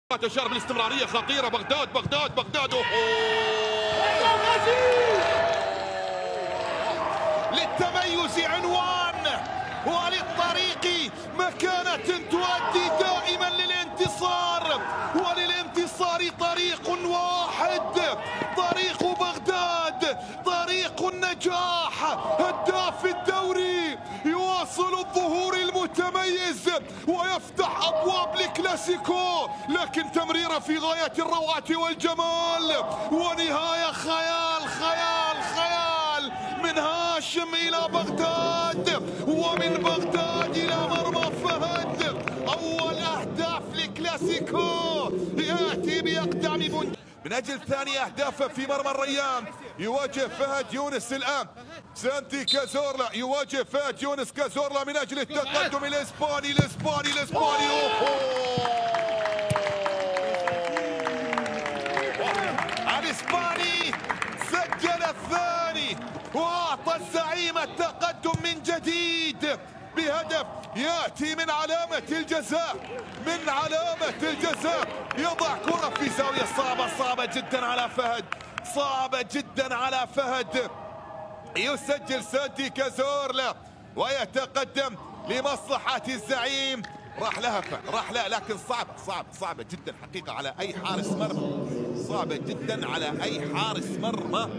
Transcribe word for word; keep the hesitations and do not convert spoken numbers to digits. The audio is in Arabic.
تشارب الاستمرارية خطيرة. بغداد بغداد بغداد أوه. للتميز عنوان وللطريق مكانة تؤدي دائما للانتصار، وللانتصار طريق واحد، طريق بغداد، طريق النجاح. هداف الدوري يواصل الظهور المتميز ويفتح أبواب الكلاسيكو، لكن تمريرة في غاية الروعة والجمال، ونهاية خيال خيال خيال من هاشم إلى بغداد، ومن بغداد إلى مرمى فهد. أول أهداف الكلاسيكو يأتي بأقدام بن من أجل ثاني أهدافه في مرمى الريان. يواجه فهد يونس الآن سانتي كازورلا، يواجه فهد يونس كازورلا من أجل التقدم الإسباني الإسباني الإسباني الإسباني سجل الثاني وأعطى الزعيم التقدم من جديد بهدف يأتي من علامة الجزاء، من علامة الجزاء. يضع كرة في زاوية صعبة صعبة جدا على فهد، صعبة جدا على فهد. يسجل سانتي كازورلا ويتقدم لمصلحة الزعيم. راح لها فهد، راح لها، لكن صعبة صعبة صعبة جدا حقيقة على أي حارس مرمى، صعبة جدا على أي حارس مرمى.